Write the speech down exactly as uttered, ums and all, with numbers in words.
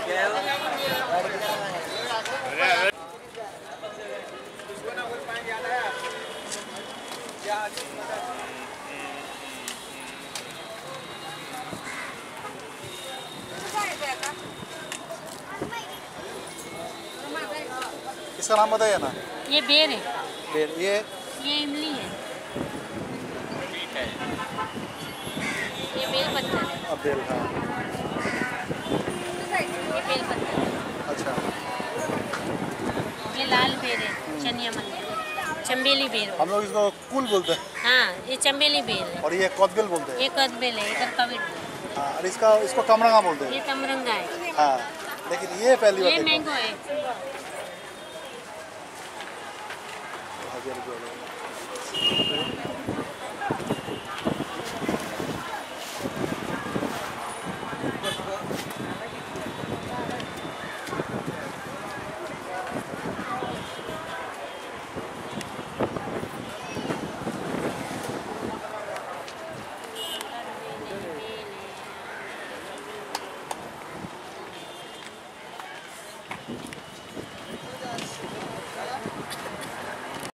इसका नाम बताइए ना। ये बेर है। बेर। ये ये इमली है। ये बेल पत्थर है। अब बेल। हाँ। ये बेल पत्थर है। अच्छा। ये लाल बेर है, चनिया मल्ली, चंबेली बेर। हम लोग इसको कुल बोलते हैं। हाँ, ये चंबेली बेर है। और ये कदबेल बोलते हैं। ये कदबेल है, इधर कविट। हाँ, और इसका इसको कमरंगा बोलते हैं। ये कमरंगा है। हाँ, लेकिन ये पहली बार ये मैंगो है। देखा।